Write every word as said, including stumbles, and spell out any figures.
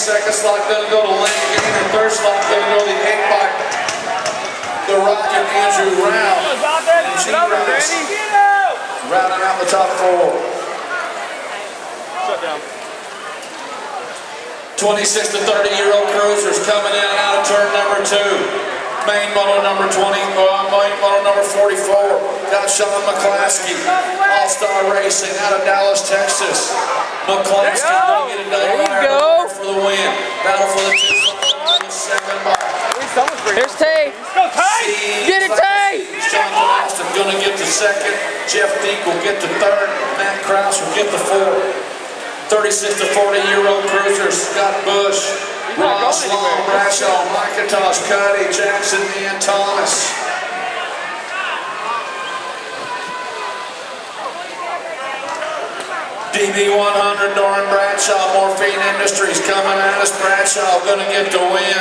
Second slot gonna go to Lane Gainer. Third slot gonna go to the eight by the Rocket Andrew Rao. Rounding out the top four. Shut down. twenty-six to thirty year old cruisers coming in and out of turn number two. Main moto number twenty, uh, main moto number forty-four. Got Sean McClaskey, All-Star Racing out of Dallas, Texas. McClaskey gonna get it done. There you go. For the win. Battle for the two seven by. Here's Tay. Go, Tay! Get it, Tay! Sean Austin gonna get the second. Jeff Deek will get the third. Matt Krause will get the fourth. thirty-six to forty year old cruisers. Scott Bush, Ross Long, Bradshaw, McIntosh, Cuddy, Jackson, and Thomas. D B one hundred, Doran Bradshaw, Morphine Industries coming at us. Bradshaw gonna get the win.